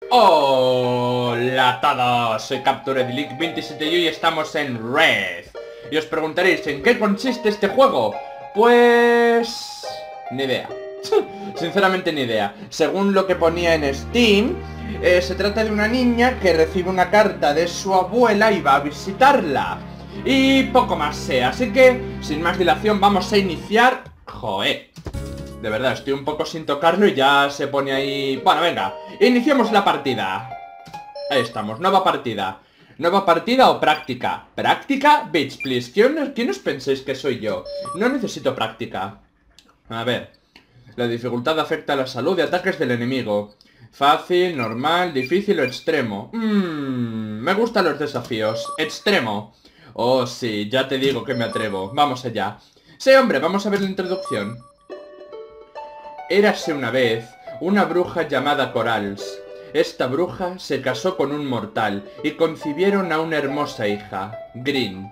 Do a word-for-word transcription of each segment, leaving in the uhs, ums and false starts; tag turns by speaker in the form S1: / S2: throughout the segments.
S1: Hola a todos, soy Captured League veintisiete y hoy estamos en Red. Y os preguntaréis, ¿en qué consiste este juego? Pues... ni idea. Sinceramente ni idea. Según lo que ponía en Steam, eh, se trata de una niña que recibe una carta de su abuela y va a visitarla. Y poco más sé, así que, sin más dilación, vamos a iniciar... Joder. De verdad, estoy un poco sin tocarlo y ya se pone ahí... Bueno, venga, iniciemos la partida. Ahí estamos, nueva partida. ¿Nueva partida o práctica? ¿Práctica? Bitch, please. ¿Quién, ¿Quién os pensáis que soy yo? No necesito práctica. A ver. La dificultad afecta a la salud y ataques del enemigo. Fácil, normal, difícil o extremo. Mmm, me gustan los desafíos. Extremo. Oh, sí, ya te digo que me atrevo. Vamos allá. Sí, hombre, vamos a ver la introducción. Érase una vez una bruja llamada Corals. Esta bruja se casó con un mortal y concibieron a una hermosa hija, Green.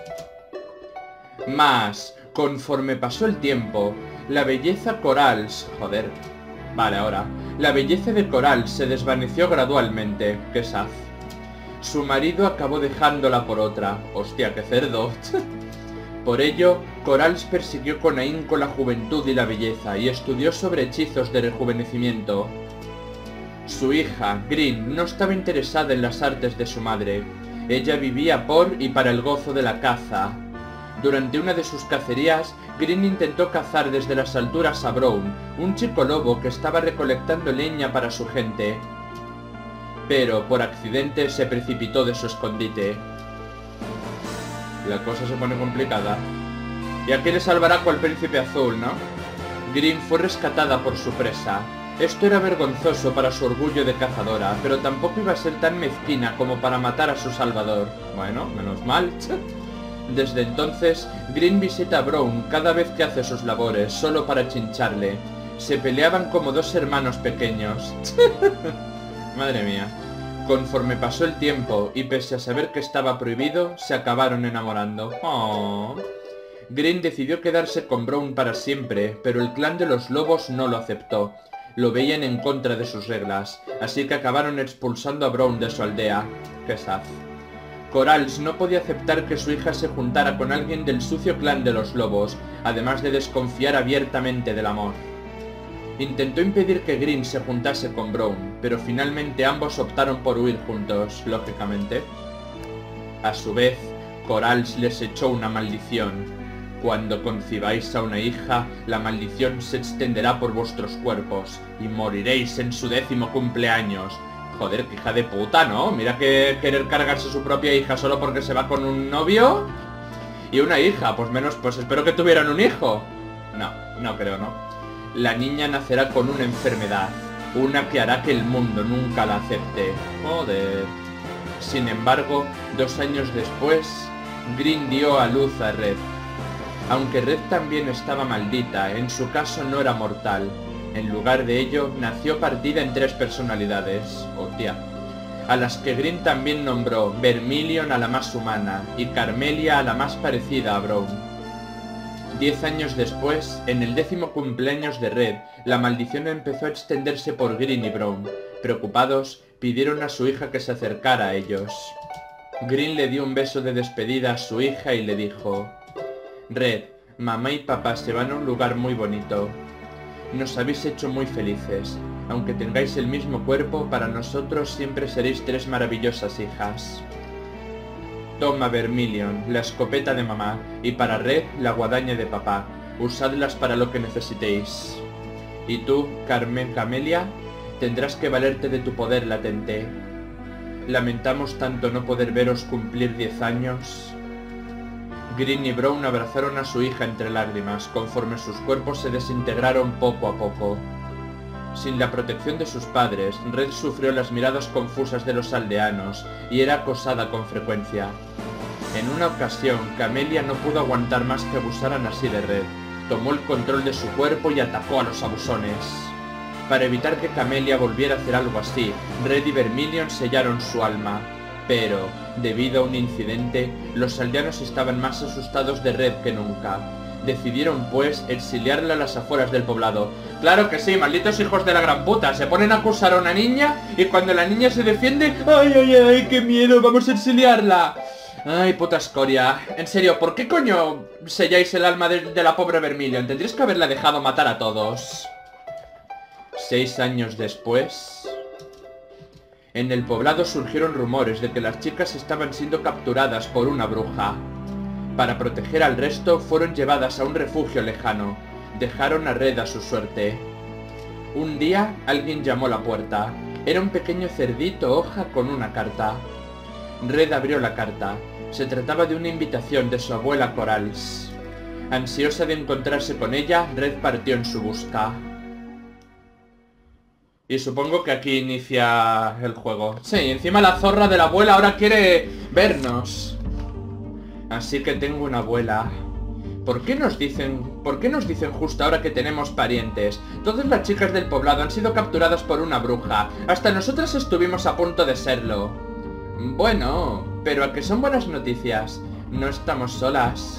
S1: Mas, conforme pasó el tiempo, la belleza Corals... Joder. Vale, ahora. La belleza de Corals se desvaneció gradualmente. ¡Qué saz! Su marido acabó dejándola por otra. Hostia, qué cerdo. Por ello, Corals persiguió con ahínco la juventud y la belleza y estudió sobre hechizos de rejuvenecimiento. Su hija, Green, no estaba interesada en las artes de su madre. Ella vivía por y para el gozo de la caza. Durante una de sus cacerías, Green intentó cazar desde las alturas a Brown, un chico lobo que estaba recolectando leña para su gente. Pero, por accidente, se precipitó de su escondite. La cosa se pone complicada. Y aquí le salvará cual príncipe azul, ¿no? Green fue rescatada por su presa. Esto era vergonzoso para su orgullo de cazadora, pero tampoco iba a ser tan mezquina como para matar a su salvador. Bueno, menos mal. Desde entonces, Green visita a Brown cada vez que hace sus labores, solo para chincharle. Se peleaban como dos hermanos pequeños. Madre mía. Conforme pasó el tiempo, y pese a saber que estaba prohibido, se acabaron enamorando. Oh. Green decidió quedarse con Brown para siempre, pero el clan de los lobos no lo aceptó. Lo veían en contra de sus reglas, así que acabaron expulsando a Brown de su aldea. ¡Qué saz! Corals no podía aceptar que su hija se juntara con alguien del sucio clan de los lobos, además de desconfiar abiertamente del amor. Intentó impedir que Green se juntase con Brown, pero finalmente ambos optaron por huir juntos, lógicamente. A su vez, Corals les echó una maldición. Cuando concibáis a una hija, la maldición se extenderá por vuestros cuerpos, y moriréis en su décimo cumpleaños. Joder, qué hija de puta, ¿no? Mira que querer cargarse su propia hija solo porque se va con un novio. Y una hija, pues menos, pues espero que tuvieran un hijo. No, no creo, ¿no? La niña nacerá con una enfermedad, una que hará que el mundo nunca la acepte. Joder. Sin embargo, dos años después, Green dio a luz a Red. Aunque Red también estaba maldita, en su caso no era mortal. En lugar de ello, nació partida en tres personalidades, hostia, a las que Green también nombró Vermilion a la más humana y Carmelia a la más parecida a Brown. Diez años después, en el décimo cumpleaños de Red, la maldición empezó a extenderse por Green y Brown. Preocupados, pidieron a su hija que se acercara a ellos. Green le dio un beso de despedida a su hija y le dijo: Red, mamá y papá se van a un lugar muy bonito. Nos habéis hecho muy felices. Aunque tengáis el mismo cuerpo, para nosotros siempre seréis tres maravillosas hijas. Toma, Vermilion, la escopeta de mamá, y para Red, la guadaña de papá. Usadlas para lo que necesitéis. Y tú, Carmen Camelia, tendrás que valerte de tu poder latente. Lamentamos tanto no poder veros cumplir diez años. Green y Brown abrazaron a su hija entre lágrimas, conforme sus cuerpos se desintegraron poco a poco. Sin la protección de sus padres, Red sufrió las miradas confusas de los aldeanos y era acosada con frecuencia. En una ocasión, Camelia no pudo aguantar más que abusaran así de Red. Tomó el control de su cuerpo y atacó a los abusones. Para evitar que Camelia volviera a hacer algo así, Red y Vermilion sellaron su alma. Pero, debido a un incidente, los aldeanos estaban más asustados de Red que nunca. Decidieron, pues, exiliarla a las afueras del poblado. Claro que sí, malditos hijos de la gran puta. Se ponen a acusar a una niña y cuando la niña se defiende... ¡Ay, ay, ay! ¡Qué miedo! ¡Vamos a exiliarla! Ay, puta escoria. En serio, ¿por qué coño selláis el alma de, de la pobre Vermilion? Tendríais que haberla dejado matar a todos. Seis años después... En el poblado surgieron rumores de que las chicas estaban siendo capturadas por una bruja. Para proteger al resto, fueron llevadas a un refugio lejano. Dejaron a Red a su suerte. Un día, alguien llamó a la puerta. Era un pequeño cerdito hoja con una carta. Red abrió la carta. Se trataba de una invitación de su abuela Corals. Ansiosa de encontrarse con ella, Red partió en su busca. Y supongo que aquí inicia el juego. Sí, encima la zorra de la abuela ahora quiere vernos. Así que tengo una abuela. ¿Por qué nos dicen, por qué nos dicen justo ahora que tenemos parientes? Todas las chicas del poblado han sido capturadas por una bruja. Hasta nosotras estuvimos a punto de serlo. Bueno, pero a que son buenas noticias. No estamos solas.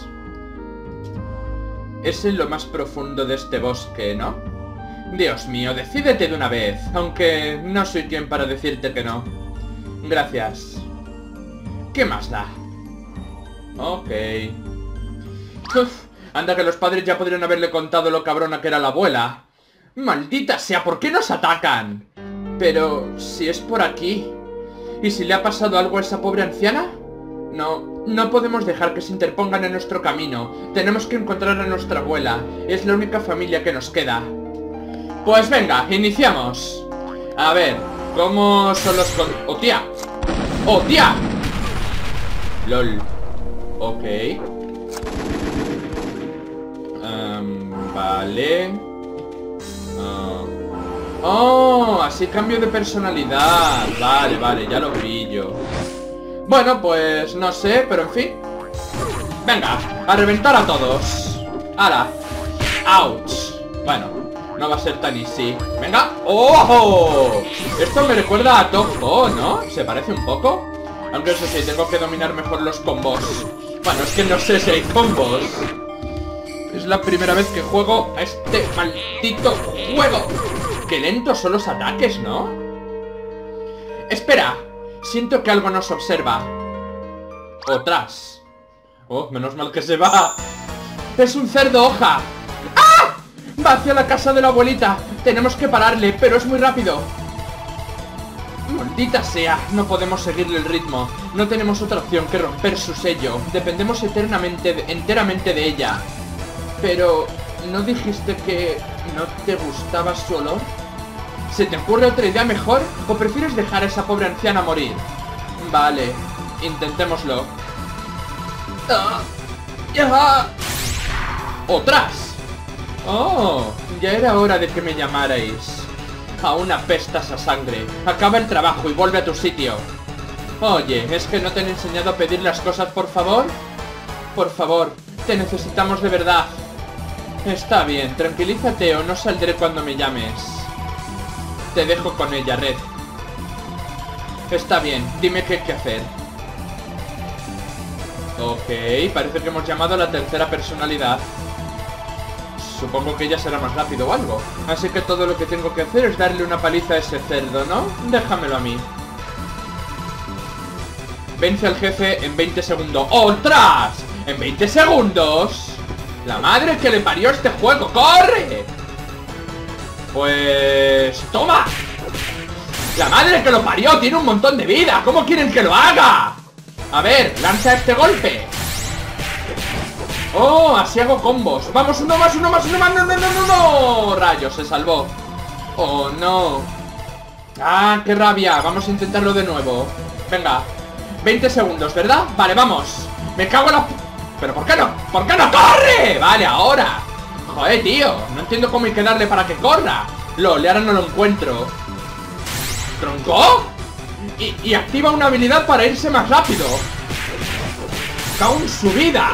S1: Es en lo más profundo de este bosque, ¿no? Dios mío, decídete de una vez, aunque no soy quien para decirte que no. Gracias. ¿Qué más da? Ok. Uf, anda que los padres ya podrían haberle contado lo cabrona que era la abuela. Maldita sea, ¿por qué nos atacan? Pero, si es por aquí... ¿Y si le ha pasado algo a esa pobre anciana? No, no podemos dejar que se interpongan en nuestro camino. Tenemos que encontrar a nuestra abuela. Es la única familia que nos queda. Pues venga, iniciamos. A ver, ¿cómo son los con... ¡Oh, tía! ¡Oh, tía! LOL. Ok. Um, vale. Uh. Oh, así cambio de personalidad. Vale, vale, ya lo pillo. Bueno, pues no sé, pero en fin. Venga, a reventar a todos. ¡Hala! ¡Auch! Bueno, no va a ser tan easy. ¡Venga! ¡Oh! Esto me recuerda a Toho, ¿no? ¿Se parece un poco? Aunque eso sí, tengo que dominar mejor los combos. Bueno, es que no sé si hay combos. Es la primera vez que juego a este maldito juego. ¡Qué lentos son los ataques!, ¿no? ¡Espera! Siento que algo nos observa. ¡Otras! Oh, menos mal que se va. ¡Es un cerdo hoja! ¡Ah! Va hacia la casa de la abuelita. Tenemos que pararle, pero es muy rápido. Maldita sea, no podemos seguirle el ritmo. No tenemos otra opción que romper su sello. Dependemos eternamente, de, enteramente de ella. Pero, ¿no dijiste que no te gustaba su olor? ¿Se te ocurre otra idea mejor? ¿O prefieres dejar a esa pobre anciana morir? Vale, intentémoslo. Ah, ya. ¡Otras! Oh, ya era hora de que me llamarais. Aún apestas a sangre. Acaba el trabajo y vuelve a tu sitio. Oye, ¿es que no te han enseñado a pedir las cosas, por favor? Por favor, te necesitamos de verdad. Está bien, tranquilízate o no saldré cuando me llames. Te dejo con ella, Red. Está bien, dime qué hay que hacer. Ok, parece que hemos llamado a la tercera personalidad. Supongo que ella será más rápido o algo. Así que todo lo que tengo que hacer es darle una paliza a ese cerdo, ¿no? Déjamelo a mí. Vence al jefe en veinte segundos. ¡Ostras! ¿En veinte segundos? ¡La madre que le parió este juego! ¡Corre! Pues... ¡toma! ¡La madre que lo parió! ¡Tiene un montón de vida! ¿Cómo quieren que lo haga? A ver, lanza este golpe. ¡Oh! Así hago combos. ¡Vamos! ¡Uno más! ¡Uno más! ¡Uno más! ¡No, no, no, no! no! ¡Rayos! Se salvó. ¡Oh, no! ¡Ah, qué rabia! Vamos a intentarlo de nuevo. Venga. veinte segundos, ¿verdad? Vale, vamos. Me cago en la... ¿Pero por qué no? ¿Por qué no corre? Vale, ahora. Joder, tío. No entiendo cómo hay que darle para que corra. Lol, ahora no lo encuentro. ¿Tronco? Y, y activa una habilidad para irse más rápido. ¡Cago en su vida!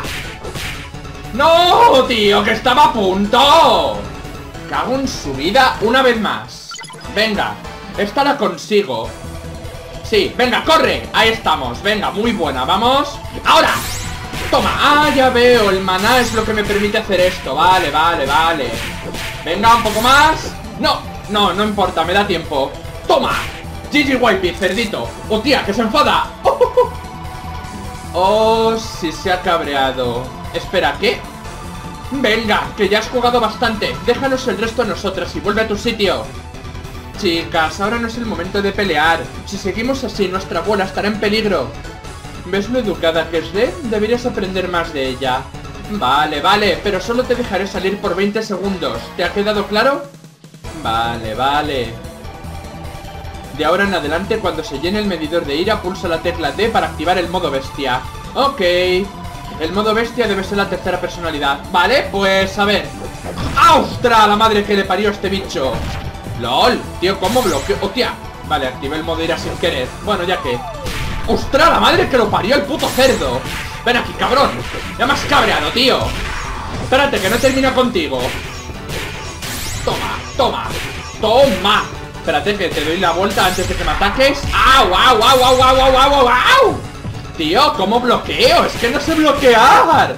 S1: ¡No, tío! ¡Que estaba a punto! ¡Cago en su vida una vez más! Venga, esta la consigo. Sí, venga, corre. Ahí estamos, venga, muy buena, vamos. ¡Ahora! Toma. Ah, ya veo. El maná es lo que me permite hacer esto. Vale, vale, vale. Venga, un poco más. No, no, no importa, me da tiempo. Toma. G G Y P, cerdito. ¡Oh, tía, que se enfada! ¡Oh, oh, oh! Oh, sí se ha cabreado. Espera, ¿qué? Venga, que ya has jugado bastante. Déjanos el resto a nosotras y vuelve a tu sitio. Chicas, ahora no es el momento de pelear. Si seguimos así, nuestra abuela estará en peligro. ¿Ves lo educada que es, de? Deberías aprender más de ella. Vale, vale, pero solo te dejaré salir por veinte segundos. ¿Te ha quedado claro? Vale, vale. De ahora en adelante, cuando se llene el medidor de ira, pulsa la tecla D para activar el modo bestia. Ok. El modo bestia debe ser la tercera personalidad. Vale, pues a ver. ¡Ostras! La madre que le parió a este bicho. ¡Lol! Tío, ¿cómo bloqueo? ¡Hostia! Vale, activé el modo ira sin querer. Bueno, ya que... ¡Ostras! La madre que lo parió el puto cerdo. Ven aquí, cabrón. Ya me has cabreado, tío. Espérate, que no termina contigo. Toma, toma, toma. Espérate que te doy la vuelta antes de que me ataques. ¡Au, au, au, au, au, au, au, au! Tío, ¿cómo bloqueo? Es que no sé bloquear.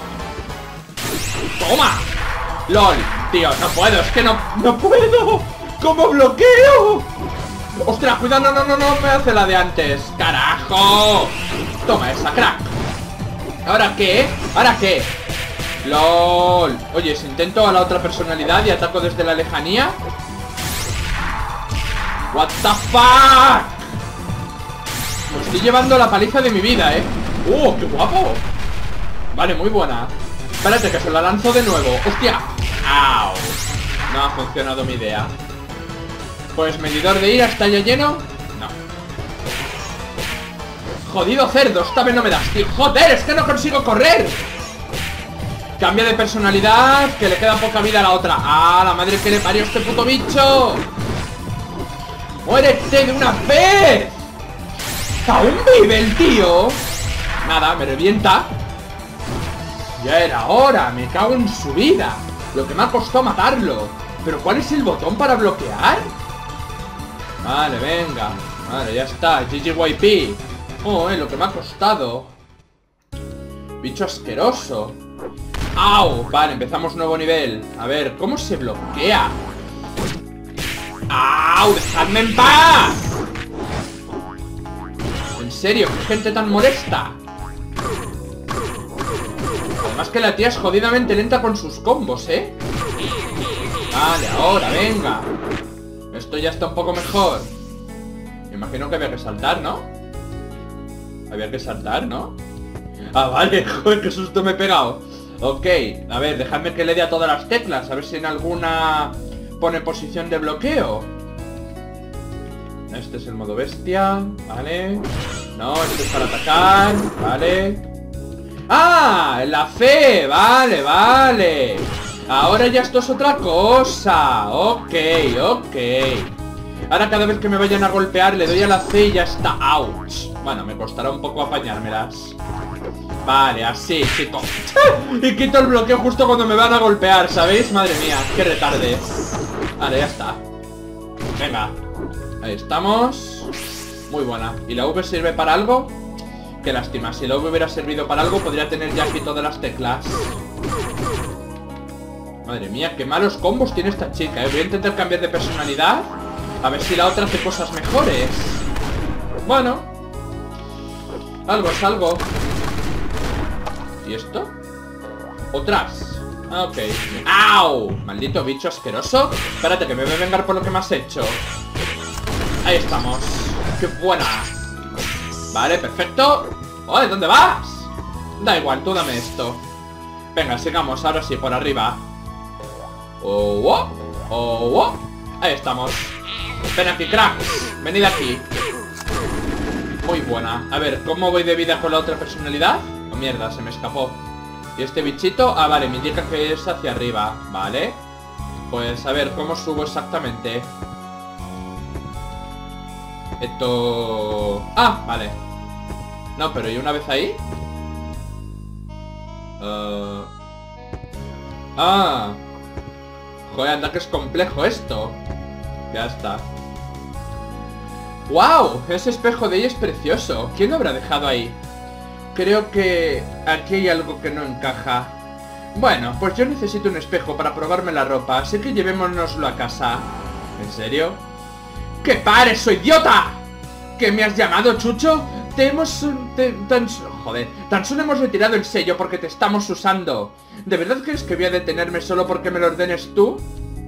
S1: Toma. LOL, tío, no puedo, es que no, no puedo. ¿Cómo bloqueo? Ostras, cuidado, no, no, no, no me hace la de antes. ¡Carajo! Toma esa, crack. ¿Ahora qué? ¿Ahora qué? LOL. Oye, si intento a la otra personalidad y ataco desde la lejanía. What the fuck. Me estoy llevando la paliza de mi vida, eh. ¡Uh, qué guapo! Vale, muy buena. Espérate que se la lanzo de nuevo. ¡Hostia! ¡Au! No ha funcionado mi idea. Pues medidor de ira está ya lleno. No. Jodido cerdo, esta vez no me das, tío. ¡Joder! Es que no consigo correr. Cambia de personalidad, que le queda poca vida a la otra. ¡Ah, la madre que le parió este puto bicho! ¡Muérete de una vez! ¡Aún vive el tío! Nada, me revienta. Ya era hora, me cago en su vida. Lo que me ha costado matarlo. ¿Pero cuál es el botón para bloquear? Vale, venga. Vale, ya está, G G Y P. Oh, eh, lo que me ha costado. Bicho asqueroso. ¡Au! Vale, empezamos nuevo nivel. A ver, ¿cómo se bloquea? ¡Au! ¡Dejadme en paz! En serio, qué gente tan molesta. Además que la tía es jodidamente lenta con sus combos, ¿eh? Vale, ahora, venga. Esto ya está un poco mejor. Me imagino que había que saltar, ¿no? Había que saltar, ¿no? Ah, vale, joder, qué susto me he pegado. Ok, a ver, dejadme que le dé a todas las teclas. A ver si en alguna pone posición de bloqueo. Este es el modo bestia. Vale. No, este es para atacar. Vale. ¡Ah! La C. Vale, vale. Ahora ya esto es otra cosa. Ok, ok. Ahora cada vez que me vayan a golpear le doy a la C y ya está. ¡Auch! Bueno, me costará un poco apañármelas. Vale, así, chico. Y quito el bloqueo justo cuando me van a golpear, ¿sabéis? Madre mía, qué retarde. Vale, ya está. Venga. Ahí estamos. Muy buena. ¿Y la V sirve para algo? Qué lástima. Si la V hubiera servido para algo, podría tener ya aquí todas las teclas. Madre mía, qué malos combos tiene esta chica, ¿eh? Voy a intentar cambiar de personalidad. A ver si la otra hace cosas mejores. Bueno. Algo es algo. ¿Y esto? ¡Otras! Ah, ok. ¡Au! Maldito bicho asqueroso. Espérate, que me voy a vengar por lo que me has hecho. Ahí estamos. ¡Qué buena! Vale, perfecto. ¡Oye! ¿Dónde vas? Da igual, tú dame esto. Venga, sigamos, ahora sí, por arriba. ¡Oh! ¡Oh! ¡Oh! Oh. Ahí estamos. Ven aquí, cracks. Venid aquí. Muy buena. A ver, ¿cómo voy de vida con la otra personalidad? Oh, mierda, se me escapó. ¿Y este bichito? Ah, vale, me indica que es hacia arriba. Vale. Pues a ver, ¿cómo subo exactamente? Esto... Ah, vale. No, pero ¿y una vez ahí? Uh... Ah. Joder, anda que es complejo esto. Ya está. ¡Wow! Ese espejo de ella es precioso. ¿Quién lo habrá dejado ahí? creo que aquí hay algo que no encaja. Bueno, pues yo necesito un espejo para probarme la ropa, así que llevémonoslo a casa. ¿En serio? ¡Que pares, soy idiota! ¿Que me has llamado Chucho? Te hemos... Te, tan, joder, tan solo hemos retirado el sello porque te estamos usando. ¿De verdad crees que voy a detenerme solo porque me lo ordenes tú?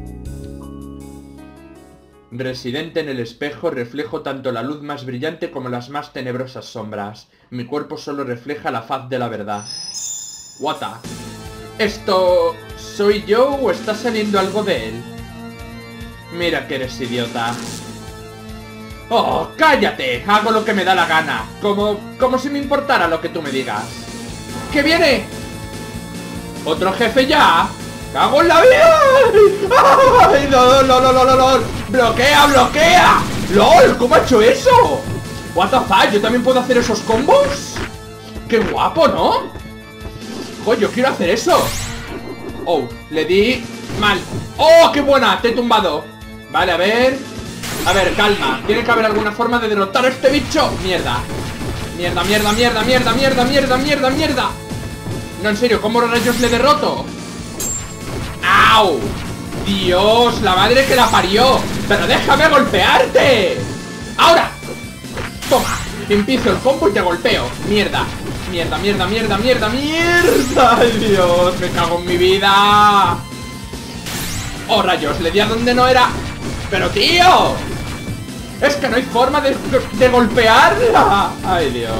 S1: Residente en el espejo, reflejo tanto la luz más brillante como las más tenebrosas sombras. Mi cuerpo solo refleja la faz de la verdad. What the... ¿Esto... soy yo o está saliendo algo de él? Mira que eres idiota. ¡Oh, cállate! Hago lo que me da la gana. Como... como si me importara lo que tú me digas. ¿Qué viene? ¿Otro jefe ya? ¡Cago en la vida! ¡Ay, no, no, no, no, no, no! ¡Bloquea, bloquea! ¡Lol! ¿Cómo ha hecho eso? ¿What the fuck? ¿Yo también puedo hacer esos combos? ¡Qué guapo!, ¿no? ¡Jo, yo quiero hacer eso! Oh, le di mal. ¡Oh, qué buena! Te he tumbado. Vale, a ver... A ver, calma. Tiene que haber alguna forma de derrotar a este bicho. Mierda. Mierda, mierda, mierda, mierda, mierda, mierda, mierda, mierda. No, en serio, ¿cómo rayos le derroto? ¡Au! ¡Dios! ¡La madre que la parió! ¡Pero déjame golpearte! ¡Ahora! Toma, empiezo el combo y te golpeo. Mierda, mierda, mierda, mierda, mierda, mierda. ¡Ay, Dios! Me cago en mi vida. ¡Oh, rayos! Le di a donde no era. ¡Pero, tío! ¡Es que no hay forma de, de golpearla! ¡Ay, Dios!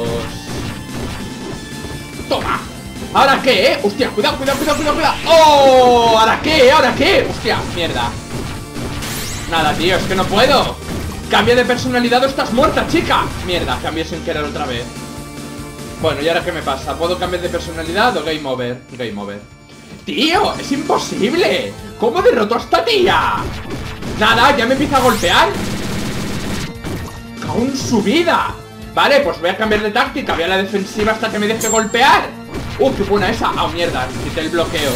S1: ¡Toma! ¿Ahora qué, eh? ¡Hostia! ¡Cuidado, cuidado, cuidado, cuidado, cuidado! ¡Oh! ¿Ahora qué? ¿Ahora qué? ¡Hostia! ¡Mierda! Nada, tío, es que no puedo. Cambia de personalidad o estás muerta, chica. Mierda, cambié sin querer otra vez. Bueno, ¿y ahora qué me pasa? ¿Puedo cambiar de personalidad o game over? Game over. ¡Tío! ¡Es imposible! ¿Cómo derroto a esta tía? Nada, ya me empieza a golpear. ¡Cago en su vida! Vale, pues voy a cambiar de táctica. Voy a la defensiva hasta que me deje golpear. ¡Uh, qué buena esa! ¡Ah, mierda! Quité el bloqueo.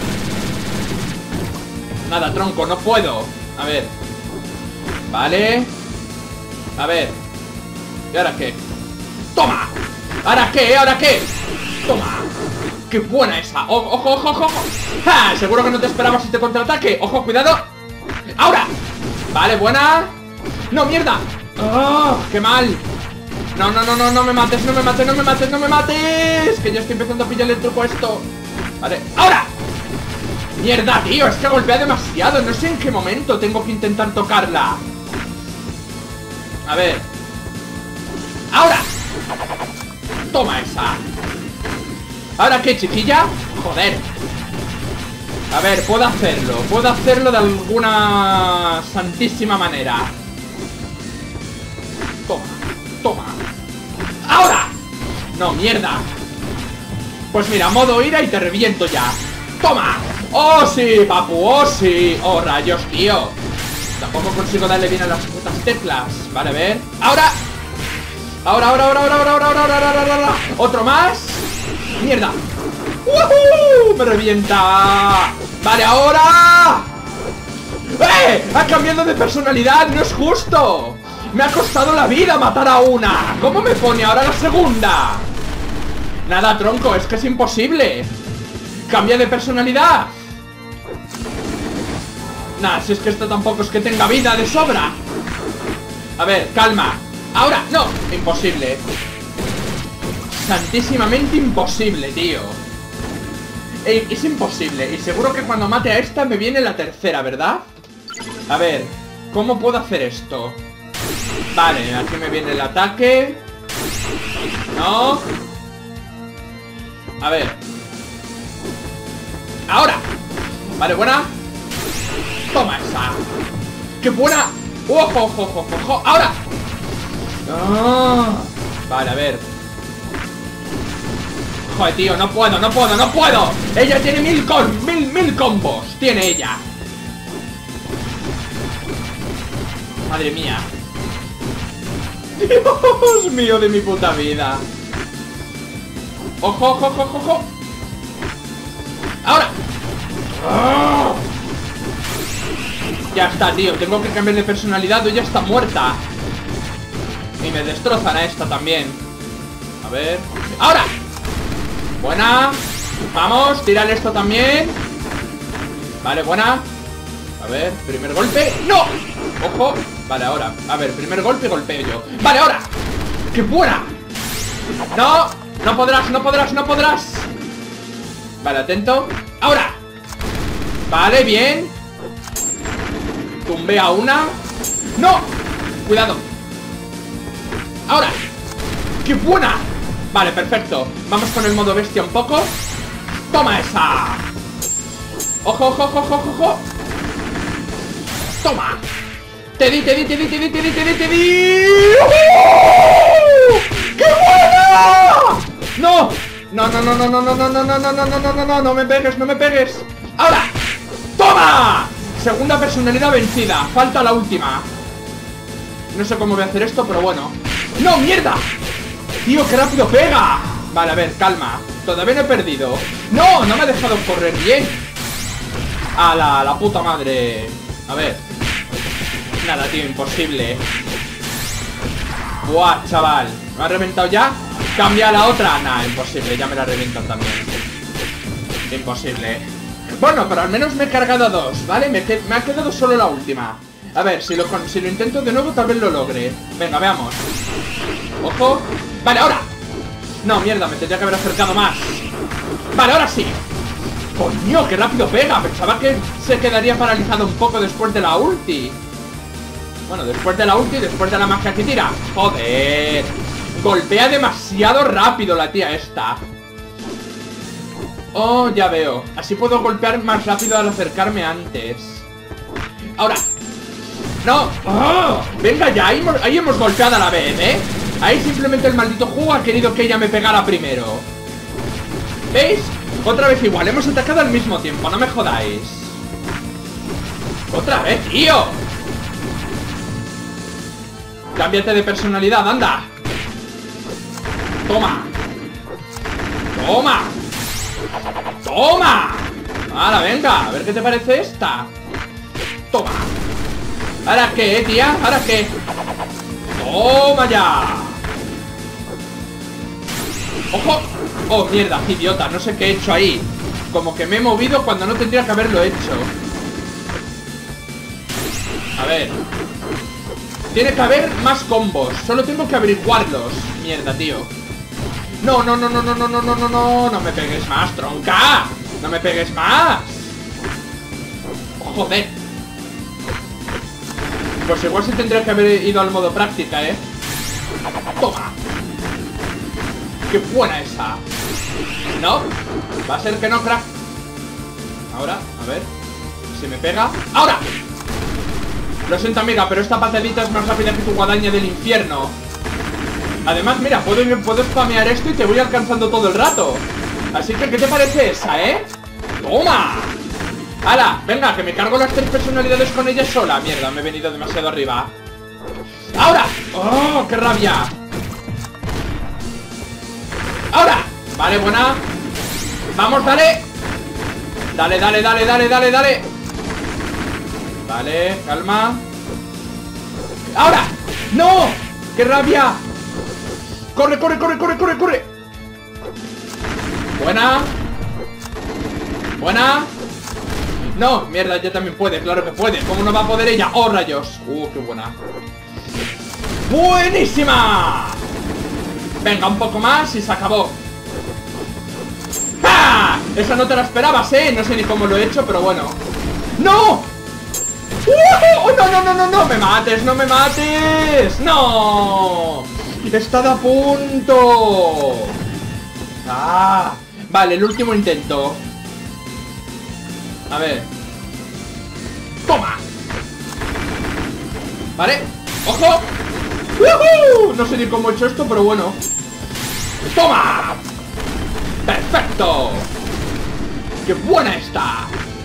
S1: Nada, tronco, no puedo. A ver. Vale. A ver. ¿Y ahora qué? ¡Toma! ¿Ahora qué? ¿Ahora qué? ¡Toma! ¡Qué buena esa! ¡Ojo, ojo, ojo, ojo! ¡Ja! Seguro que no te esperabas este contraataque. ¡Ojo, cuidado! ¡Ahora! Vale, buena. ¡No, mierda! ¡Oh, qué mal! No, no, no, no, no me mates, no me mates, no me mates, no me mates. Que yo estoy empezando a pillarle el truco a esto. Vale, ¡ahora! ¡Mierda, tío! Es que golpea demasiado. No sé en qué momento tengo que intentar tocarla. A ver. ¡Ahora! Toma esa. ¿Ahora qué, chiquilla? Joder. A ver, puedo hacerlo. Puedo hacerlo de alguna santísima manera. Toma, toma. ¡Ahora! No, mierda. Pues mira, modo ira y te reviento ya. ¡Toma! ¡Oh, sí, papu! ¡Oh, sí! ¡Oh, rayos, tío! Tampoco consigo darle bien a las putas teclas. Vale, a ver. ¡Ahora! ¡Ahora, ahora, ahora, ahora, ahora, ahora, ahora, ahora, ahora, ahora! ¡Otro más! ¡Mierda! ¡Woohoo! ¡Me revienta! ¡Vale, ahora! ¡Eh! ¡Ha cambiado de personalidad! ¡No es justo! ¡Me ha costado la vida matar a una! ¿Cómo me pone ahora la segunda? Nada, tronco, es que es imposible. ¡Cambia de personalidad! Nah, si es que esto tampoco es que tenga vida de sobra. A ver, calma. ¡Ahora! ¡No! Imposible. Santísimamente imposible, tío. Ey, es imposible. Y seguro que cuando mate a esta me viene la tercera, ¿verdad? A ver, ¿cómo puedo hacer esto? Vale, aquí me viene el ataque. No. A ver. ¡Ahora! Vale, buena. Toma esa. ¡Qué buena! ¡Ojo, ojo, ojo, ojo! ¡Ahora! Oh. Vale, a ver. Joder, tío, no puedo, no puedo, no puedo. Ella tiene mil con, mil, mil combos. Tiene ella. Madre mía. Dios mío de mi puta vida. Ojo, ojo, ojo, ojo. Ahora. Oh. Ya está, tío. Tengo que cambiar de personalidad o ya está muerta. Y me destrozan a esta también. A A ver. ¡Ahora! Buena. Vamos, tírale esto también. Vale, buena. A ver, primer golpe. ¡No! Ojo. Vale, ahora. A ver, primer golpe, golpeo yo. Vale, ahora. ¡Qué buena! No, no podrás, no podrás, no podrás. Vale, atento. ¡Ahora! Vale, bien. Tumbea una. ¡No! Cuidado. ¡Ahora! ¡Qué buena! Vale, perfecto. Vamos con el modo bestia un poco. ¡Toma esa! ¡Ojo, ojo, ojo, ojo, ojo! ¡Toma! ¡Te di, te di, te di, te di, te di, te di, te di! ¡Uh! ¡Qué buena! ¡No! No, no, no, no, no, no, no, no, no, no, no, no, no, no, no, no me pegues, no me pegues. ¡Ahora! ¡Toma! Segunda personalidad vencida. Falta la última. No sé cómo voy a hacer esto, pero bueno. ¡No, mierda! ¡Tío, qué rápido pega! Vale, a ver, calma. Todavía no he perdido. ¡No! No me ha dejado correr bien. ¡A la, la puta madre! A ver. Nada, tío, imposible. Buah, chaval. ¿Me ha reventado ya? ¿Cambia la otra? Nah, imposible, ya me la revientan también. Imposible. Bueno, pero al menos me he cargado a dos, ¿vale? Me, me ha quedado solo la última. A ver, si lo, si lo intento de nuevo tal vez lo logre. Venga, veamos. Ojo. Vale, ahora. No, mierda, me tendría que haber acercado más. Vale, ahora sí. Coño, qué rápido pega. Pensaba que se quedaría paralizado un poco después de la ulti. Bueno, después de la ulti y después de la magia que tira. Joder. Golpea demasiado rápido la tía esta. Oh, ya veo. Así puedo golpear más rápido al acercarme antes. Ahora. ¡No! ¡Oh! Venga ya, ahí hemos, ahí hemos golpeado a la vez, ¿eh? Ahí simplemente el maldito juego ha querido que ella me pegara primero. ¿Veis? Otra vez igual, hemos atacado al mismo tiempo, no me jodáis. ¡Otra vez, tío! Cámbiate de personalidad, anda. Toma. Toma. Toma. Ahora, venga, a ver qué te parece esta. Toma. ¿Ahora qué, tía? ¿Ahora qué? ¡Toma ya! ¡Ojo! ¡Oh, mierda, idiota! No sé qué he hecho ahí. Como que me he movido cuando no tendría que haberlo hecho. A ver. Tiene que haber más combos. Solo tengo que averiguarlos. Mierda, tío. No, no, no, no, no, no, no, no, no, no. No me pegues más, tronca. No me pegues más. Joder. Pues igual sí tendría que haber ido al modo práctica, ¿eh? Toma. Qué buena esa. No. Va a ser que no, crack. Ahora, a ver. Si me pega. ¡Ahora! Lo siento, amiga, pero esta pasadita es más rápida que tu guadaña del infierno. Además, mira, puedo, puedo spamear esto y te voy alcanzando todo el rato. Así que, ¿qué te parece esa, eh? ¡Toma! ¡Hala! Venga, que me cargo las tres personalidades con ella sola. Mierda, me he venido demasiado arriba. ¡Ahora! ¡Oh, qué rabia! ¡Ahora! Vale, buena. Vamos, dale. Dale, dale, dale, dale, dale, dale. Vale, calma. ¡Ahora! ¡No! ¡Qué rabia! ¡Corre, corre, corre, corre, corre, corre! Buena. Buena. No, mierda, ella también puede, claro que puede. ¿Cómo no va a poder ella? ¡Oh, rayos! ¡Uh, qué buena! ¡Buenísima! Venga, un poco más y se acabó. ¡Ah! Esa no te la esperabas, ¿eh? No sé ni cómo lo he hecho, pero bueno. ¡No! ¡Uh! ¡No, no, no, no, no! ¡Me mates, no me mates! ¡No! ¡Está a punto! ¡Ah! Vale, el último intento. A ver. ¡Toma! Vale. ¡Ojo! ¡Uhú! No sé ni cómo he hecho esto, pero bueno. ¡Toma! ¡Perfecto! ¡Qué buena está!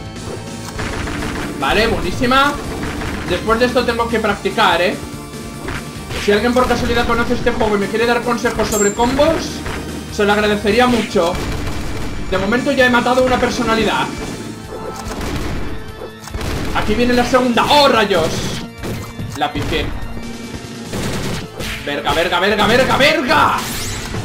S1: Vale, buenísima. Después de esto tengo que practicar, ¿eh? Si alguien por casualidad conoce este juego y me quiere dar consejos sobre combos, se lo agradecería mucho. De momento ya he matado una personalidad. Aquí viene la segunda. ¡Oh, rayos! La piqué. Verga, verga, verga, verga, verga.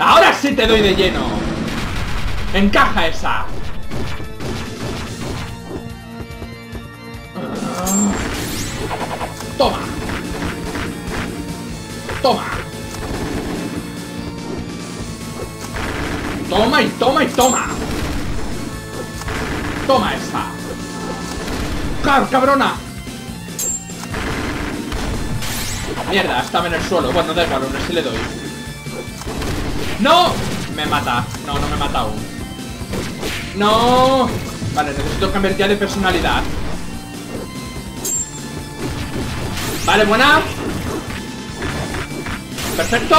S1: ¡Ahora sí te doy de lleno! ¡Encaja esa! ¡Toma! ¡Toma! ¡Toma y toma y toma! ¡Toma esa! ¡Cab- cabrona! Mierda, estaba en el suelo. Bueno, da igual, aún así le doy. ¡No! Me mata. No, no me mata aún. ¡No! Vale, necesito cambiar ya de personalidad. Vale, buena. Perfecto.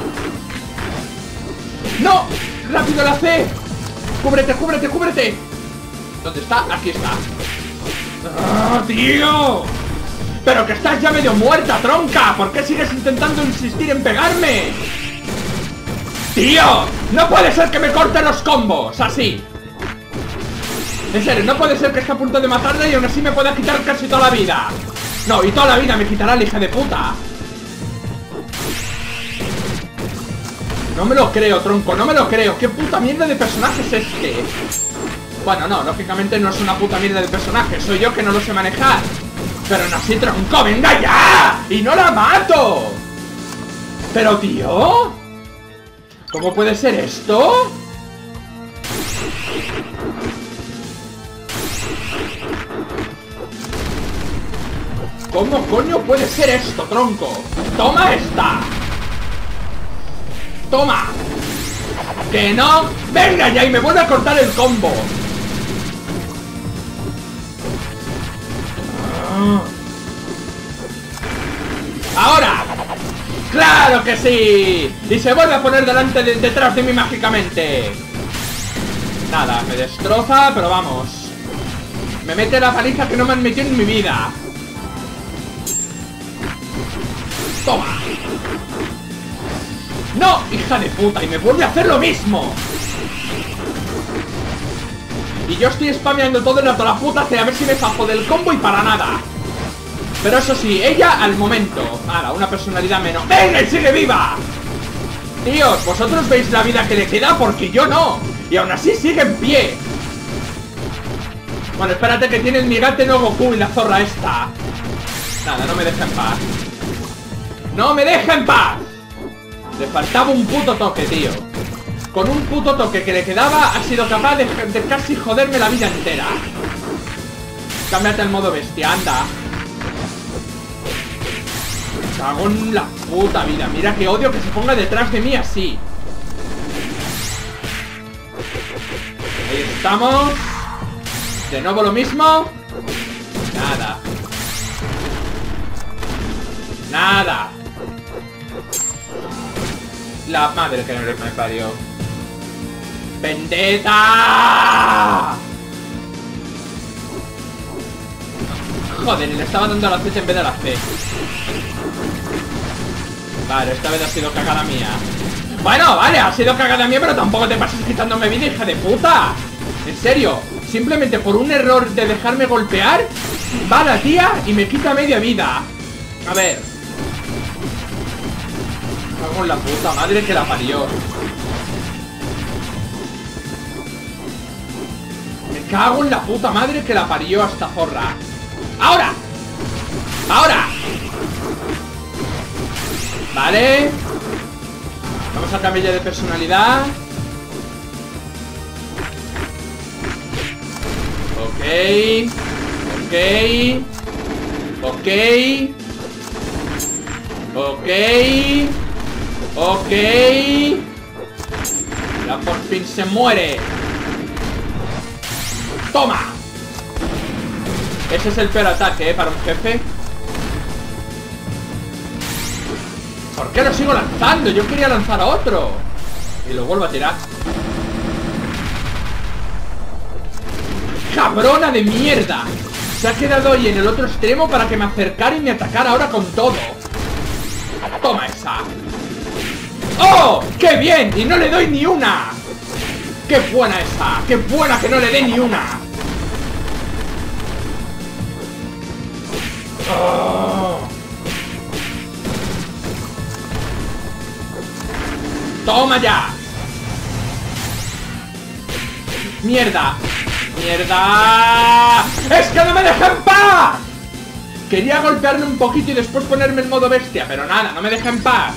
S1: ¡No! ¡Rápido la C! ¡Cúbrete, cúbrete, cúbrete! ¿Dónde está? Aquí está. ¡Ah, tío! ¡Pero que estás ya medio muerta, tronca! ¿Por qué sigues intentando insistir en pegarme? ¡Tío! ¡No puede ser que me corten los combos! ¡Así! En serio, no puede ser que esté a punto de matarle y aún así me pueda quitar casi toda la vida. No, y toda la vida me quitará la hija de puta. No me lo creo, tronco, no me lo creo. ¿Qué puta mierda de personaje es este? Bueno, no, lógicamente no es una puta mierda de personaje. Soy yo que no lo sé manejar. Pero aún así, tronco, venga ya. Y no la mato. Pero, tío, ¿cómo puede ser esto? ¿Cómo coño puede ser esto, tronco? ¡Toma esta! ¡Toma! ¡Que no! ¡Venga ya! Y me vuelve a cortar el combo. ¡Ahora! ¡Claro que sí! Y se vuelve a poner delante de, detrás de mí mágicamente. Nada, me destroza, pero vamos. Me mete la paliza que no me han metido en mi vida. ¡Toma! ¡No! ¡Hija de puta! Y me vuelve a hacer lo mismo. Y yo estoy spameando todo el rato la puta C a ver si me fajo del combo y para nada. Pero eso sí, ella al momento. Ahora, una personalidad menos. ¡Venga y sigue viva! Tíos, vosotros veis la vida que le queda porque yo no. Y aún así sigue en pie. Bueno, espérate que tiene el Migate no Goku y la zorra esta. Nada, no me deja en paz. ¡No me deja en paz! Le faltaba un puto toque, tío. Con un puto toque que le quedaba ha sido capaz de, de casi joderme la vida entera. Cámbiate al modo bestia, anda. Cago en la puta vida. Mira que odio que se ponga detrás de mí así. Ahí estamos. De nuevo lo mismo. Nada. Nada. La madre que me parió. ¡Vendetta! Joder, le estaba dando a la C en vez de a la C. Vale, esta vez ha sido cagada mía. Bueno, vale, ha sido cagada mía, pero tampoco te pases quitándome vida, hija de puta. En serio, simplemente por un error de dejarme golpear, va la tía y me quita media vida. A ver. Me cago en la puta madre que la parió. Me cago en la puta madre que la parió a esta zorra. ¡Ahora! ¡Ahora! Vale. Vamos a cambiar ya de personalidad. Ok. Ok. Ok. Ok. Ok. Ya por fin se muere. ¡Toma! Ese es el peor ataque, ¿eh? Para un jefe. ¿Por qué lo sigo lanzando? Yo quería lanzar a otro. Y lo vuelvo a tirar. ¡Cabrona de mierda! Se ha quedado ahí en el otro extremo para que me acercara y me atacara ahora con todo. ¡Toma esa! ¡Oh! ¡Qué bien! Y no le doy ni una. ¡Qué buena esa! ¡Qué buena que no le dé ni una! Oh. ¡Toma ya! ¡Mierda! ¡Mierda! ¡Es que no me deja en paz! Quería golpearme un poquito y después ponerme en modo bestia, pero nada, no me deja en paz.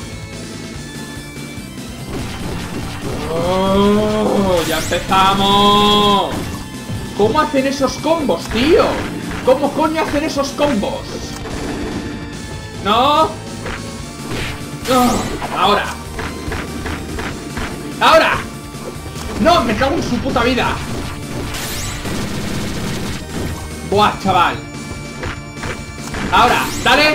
S1: ¡Oh! ¡Ya empezamos! ¿Cómo hacen esos combos, tío? ¿Cómo coño hacen esos combos? ¡No! ¡Oh! ¡Ahora! ¡Ahora! ¡No! ¡Me cago en su puta vida! ¡Buah, chaval! ¡Ahora! ¡Dale!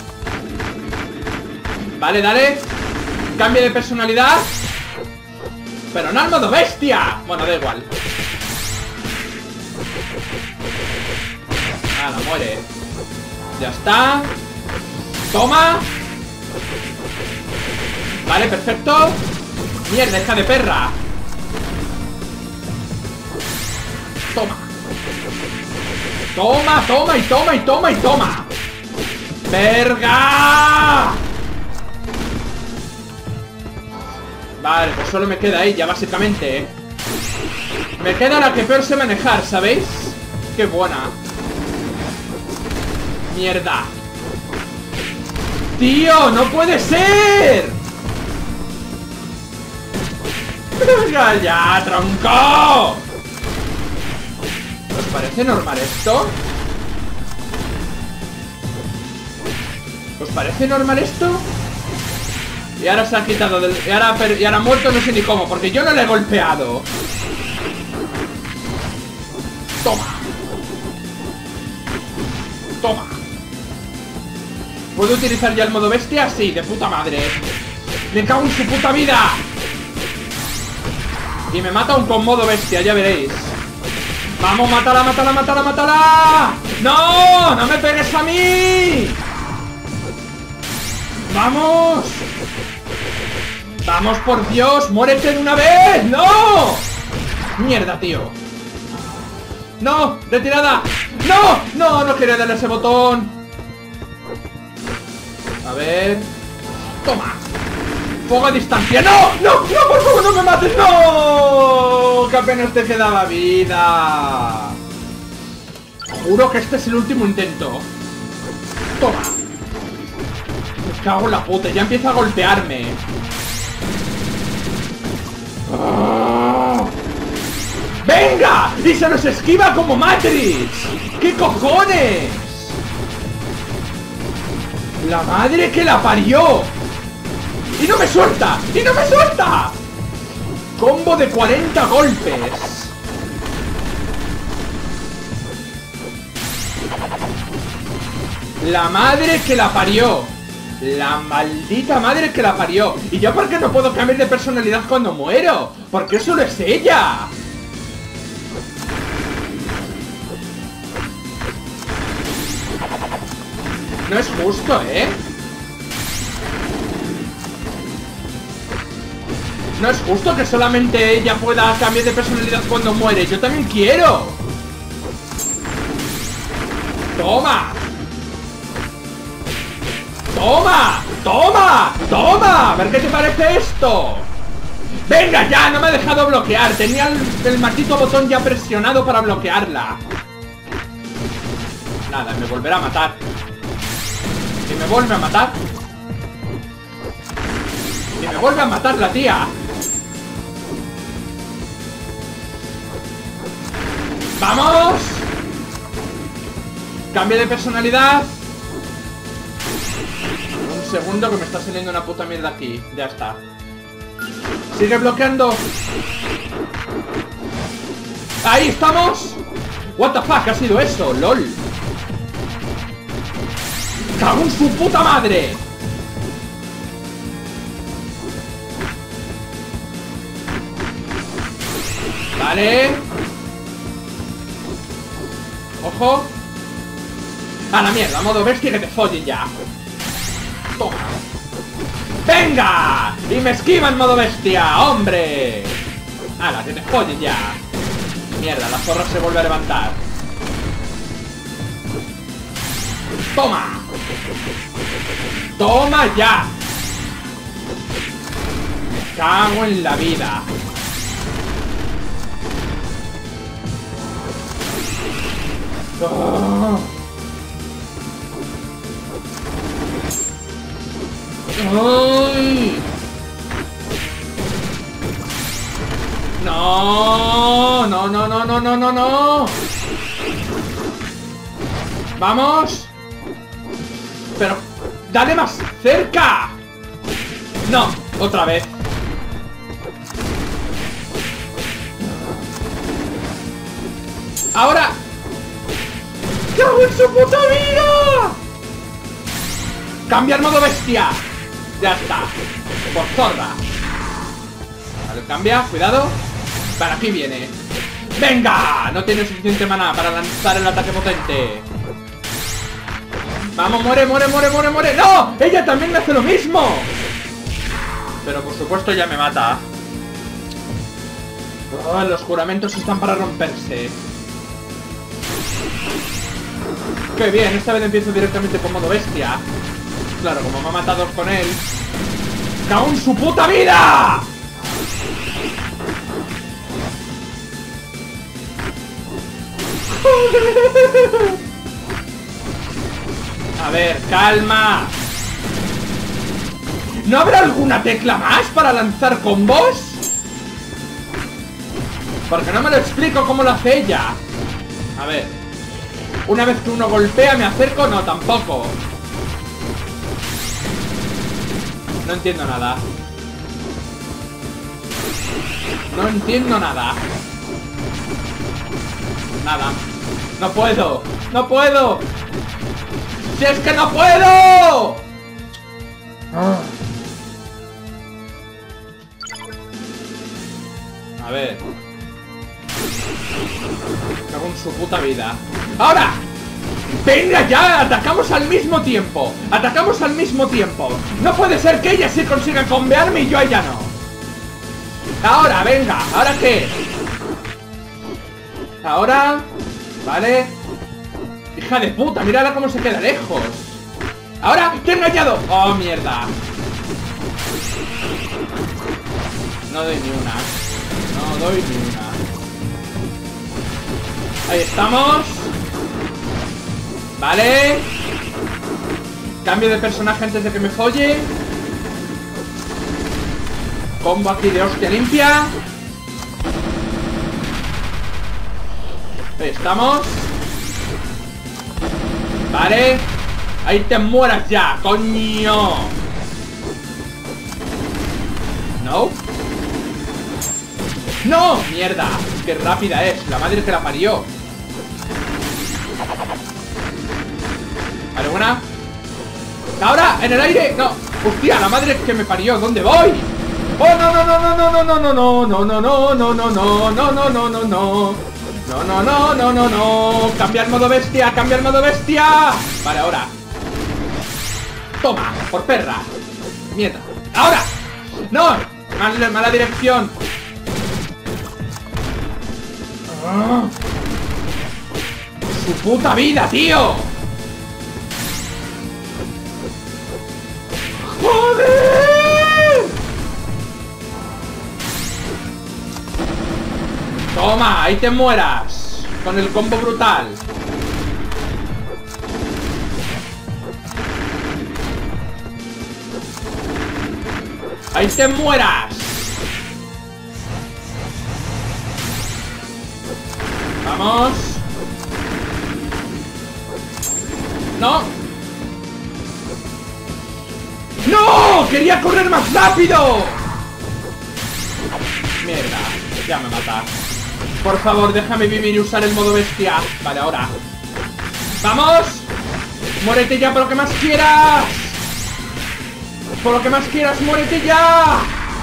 S1: Vale, dale. Cambio de personalidad. Pero no al modo bestia. Bueno, da igual. Nada, muere. Ya está. Toma. Vale, perfecto. Mierda, hija de perra. Toma. Toma, toma y toma y toma y toma. ¡Verga! Vale, pues solo me queda ella, básicamente, ¿eh? Me queda la que peor sé manejar, ¿sabéis? ¡Qué buena! ¡Mierda! ¡Tío! ¡No puede ser! ¡Venga ya, tronco! ¿Os parece normal esto? ¿Os parece normal esto? Y ahora se ha quitado del... Y ahora, y ahora ha muerto, no sé ni cómo, porque yo no le he golpeado. Toma. Toma. ¿Puedo utilizar ya el modo bestia? Sí, de puta madre. Me cago en su puta vida. Y me mata un con modo bestia, ya veréis. Vamos, mátala, mátala, mátala, mátala. ¡No! ¡No me pegues a mí! ¡Vamos! ¡Vamos, por Dios! ¡Muérete de una vez! ¡No! ¡Mierda, tío! ¡No! ¡Retirada! ¡No! ¡No! No quería darle ese botón. A ver... ¡Toma! ¡Fuego a distancia! ¡No! ¡No! ¡No! ¡Por favor, no me mates! ¡No! ¡Que apenas te quedaba vida! Juro que este es el último intento. ¡Toma! Me cago en la puta, ya empieza a golpearme. ¡Oh! ¡Venga! ¡Y se nos esquiva como Matrix! ¿Qué cojones? ¡La madre que la parió! ¡Y no me suelta! ¡Y no me suelta! Combo de cuarenta golpes. La madre que la parió. La maldita madre que la parió. ¿Y yo por qué no puedo cambiar de personalidad cuando muero? Porque solo es ella. No es justo, ¿eh? No es justo que solamente ella pueda cambiar de personalidad cuando muere. Yo también quiero. ¡Toma! ¡Toma! ¡Toma! ¡Toma! A ver qué te parece esto. ¡Venga ya! No me ha dejado bloquear. Tenía el, el maldito botón ya presionado para bloquearla. Nada, me volverá a matar. Y me vuelve a matar. Y me vuelve a matar la tía. ¡Vamos! Cambio de personalidad. Un segundo que me está saliendo una puta mierda aquí. Ya está. Sigue bloqueando. Ahí estamos. What the fuck ha sido eso, lol. ¡Cago en su puta madre! Vale. Ojo. A la mierda, modo bestia, que te follen ya. Toma. ¡Venga! Y me esquiva en modo bestia, hombre. ¡Hala, que te follen ya! Mierda, la zorra se vuelve a levantar. ¡Toma! ¡Toma ya! cago en la vida. Oh. ¡Ay! No, no, no, no, no, no, no, no. Vamos. Pero dale más cerca. No, otra vez. Ahora. ¡Cago en su puta vida! Cambiar modo bestia. Ya está. Por zorra. Vale, cambia, cuidado. Para aquí viene. ¡Venga! No tiene suficiente maná para lanzar el ataque potente. Vamos, muere, muere, muere, muere, muere. ¡No! ¡Ella también me hace lo mismo! Pero por supuesto ya me mata. Oh, los juramentos están para romperse. ¡Qué bien! Esta vez empiezo directamente con modo bestia. Claro, como me ha matado con él. ¡Cago en su puta vida! A ver, calma. ¿No habrá alguna tecla más para lanzar combos? Porque no me lo explico cómo lo hace ella. A ver. Una vez que uno golpea, me acerco. No, tampoco. No entiendo nada. No entiendo nada. Nada. No puedo. No puedo. ¡Si es que no puedo! Ah. A ver. Cago en su puta vida. ¡Ahora! ¡Venga ya! ¡Atacamos al mismo tiempo! ¡Atacamos al mismo tiempo! ¡No puede ser que ella sí consiga combearme y yo a ella no! ¡Ahora, venga! ¿Ahora qué? Ahora... Vale... ¡Hija de puta! ¡Mírala cómo se queda lejos! ¡Ahora! ¡Te he engañado! ¡Oh, mierda! No doy ni una. No doy ni una. Ahí estamos. Vale. Cambio de personaje antes de que me folle. Combo aquí de hostia limpia. Ahí estamos. Vale. Ahí te mueras ya, coño. No. ¡No! ¡Mierda! ¡Qué rápida es! La madre que la parió. Vale, buena. ¡Ahora! ¡En el aire! ¡No! ¡Hostia! ¡La madre que me parió! ¿Dónde voy? ¡Oh, no, no, no, no, no, no, no, no, no, no, no, no, no, no, no, no, no, no, no! No, no, no, no, no, no. Cambia el modo bestia, cambia el modo bestia. Vale, ahora. Toma, por perra. Mierda. ¡Ahora! ¡No! Mala, mala dirección. ¡Ah! ¡Su puta vida, tío! ¡Joder! Toma, ahí te mueras. Con el combo brutal. Ahí te mueras. Vamos. No. ¡No! ¡Quería correr más rápido! Mierda. Ya me mata. Por favor, déjame vivir y usar el modo bestia. Vale, ahora. ¡Vamos! ¡Muérete ya por lo que más quieras! ¡Por lo que más quieras, muérete ya!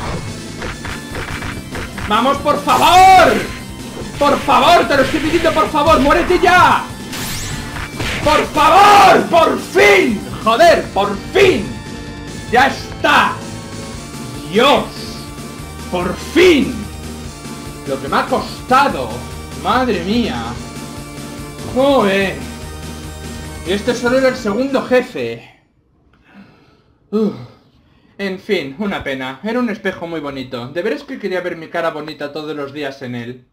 S1: ¡Vamos, por favor! ¡Por favor! ¡Te lo estoy pidiendo, por favor! ¡Muérete ya! ¡Por favor! ¡Por fin! ¡Joder! ¡Por fin! ¡Ya está! ¡Dios! ¡Por fin! Lo que me ha costado. ¡Madre mía! ¡Joder! Y este solo era el segundo jefe. Uf. En fin, una pena. Era un espejo muy bonito. De veras que quería ver mi cara bonita todos los días en él.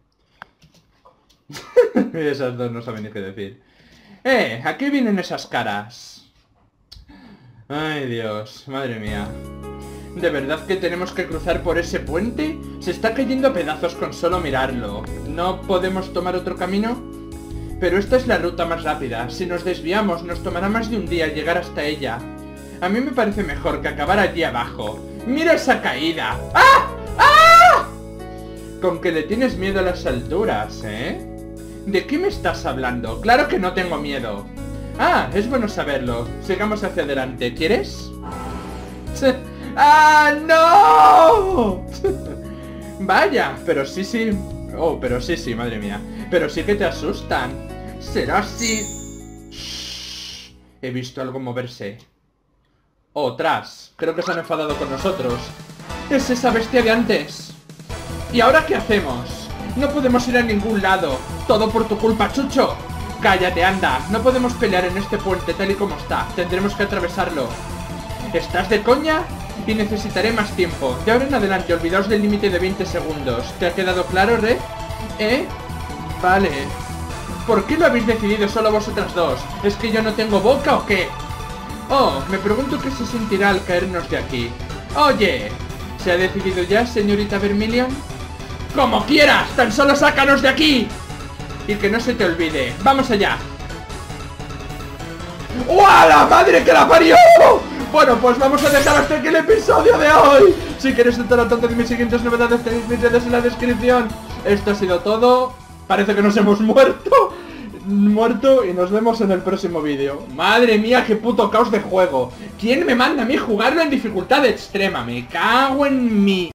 S1: Esas dos no saben ni qué decir. Eh, ¿a qué vienen esas caras? Ay, Dios, madre mía. ¿De verdad que tenemos que cruzar por ese puente? Se está cayendo a pedazos con solo mirarlo. ¿No podemos tomar otro camino? Pero esta es la ruta más rápida. Si nos desviamos, nos tomará más de un día llegar hasta ella. A mí me parece mejor que acabar allí abajo. ¡Mira esa caída! ¡Ah! ¡Ah! Con que le tienes miedo a las alturas, ¿eh? ¿De qué me estás hablando? ¡Claro que no tengo miedo! Ah, es bueno saberlo. Sigamos hacia adelante. ¿Quieres? ¡Ah, no! Vaya, pero sí, sí. Oh, pero sí, sí, madre mía. Pero sí que te asustan. ¿Será así? Shh. He visto algo moverse. ¡Otras! Creo que se han enfadado con nosotros. ¡Es esa bestia de antes! ¿Y ahora qué hacemos? No podemos ir a ningún lado. Todo por tu culpa, Chucho. Cállate, anda. No podemos pelear en este puente tal y como está. Tendremos que atravesarlo. ¿Estás de coña? Y necesitaré más tiempo. De ahora en adelante, olvidaos del límite de veinte segundos. ¿Te ha quedado claro, Red? ¿Eh? Vale. ¿Por qué lo habéis decidido solo vosotras dos? ¿Es que yo no tengo boca o qué? Oh, me pregunto qué se sentirá al caernos de aquí. Oye, ¿se ha decidido ya, señorita Vermilion? ¡Como quieras! ¡Tan solo sácanos de aquí! Y que no se te olvide. ¡Vamos allá! ¡Uah, la madre que la parió! Bueno, pues vamos a dejar hasta aquí el episodio de hoy. Si quieres estar al tanto de mis siguientes novedades, tenéis mis redes en la descripción. Esto ha sido todo. Parece que nos hemos muerto. Muerto y nos vemos en el próximo vídeo. Madre mía, qué puto caos de juego. ¿Quién me manda a mí jugarlo en dificultad extrema? Me cago en mi...